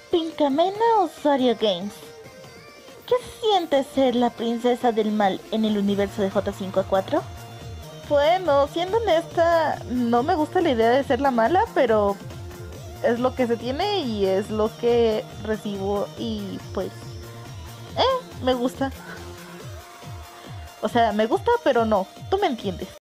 Pinkamena Osorio Games. ¿Qué siente ser la princesa del mal en el universo de J5A4? Bueno, siendo honesta, no me gusta la idea de ser la mala, pero es lo que se tiene y es lo que recibo y pues, me gusta. O sea, me gusta, pero no. Tú me entiendes.